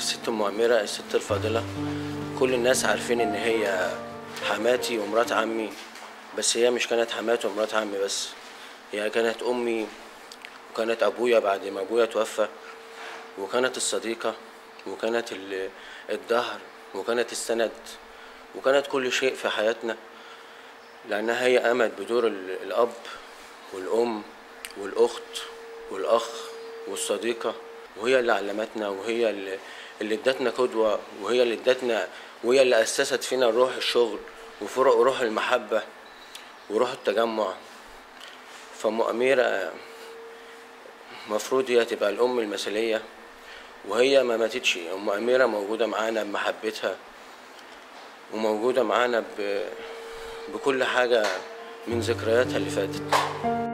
الست ام اميره الست الفاضله، كل الناس عارفين ان هي حماتي ومرات عمي، بس هي مش كانت حماتي ومرات عمي بس، هي كانت امي وكانت ابويا بعد ما ابويا توفى، وكانت الصديقه، وكانت الظهر، وكانت السند، وكانت كل شيء في حياتنا، لانها هي قامت بدور الاب والام والاخت والاخ والصديقه، وهي اللي علمتنا، وهي اللي ادتنا قدوه، وهي اللي اسست فينا روح الشغل وروح المحبه وروح التجمع. فام اميره مفروض هي تبقى الام المثاليه، وهي ما ماتتش. ام اميره موجوده معانا بمحبتها، وموجوده معانا بكل حاجه من ذكرياتها اللي فاتت.